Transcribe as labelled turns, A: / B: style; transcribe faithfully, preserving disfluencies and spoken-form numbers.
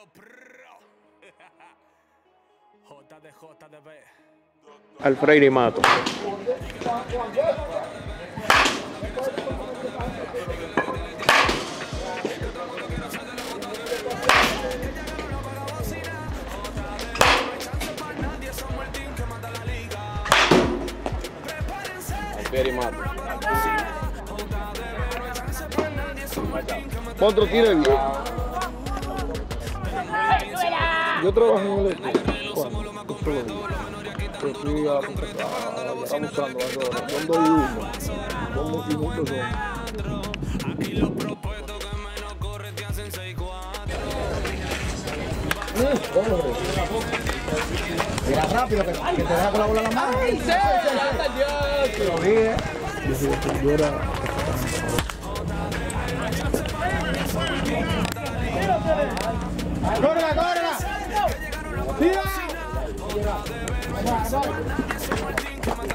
A: Alfreire Mato. Alfreire Mato. Otro tiro el viejo. Yo trabajo en el equipo. Yo fui a buscando ahora. Son dos y uno. Son dos minutos son. Aquí los propuestos que menos corre te hacen seis cuatro.
B: Mira rápido que, que te deja con la bola en la mano. ¡Ay, sí! Te lo dije. Yo era... ¡Córrela, córrela! ¡Tira!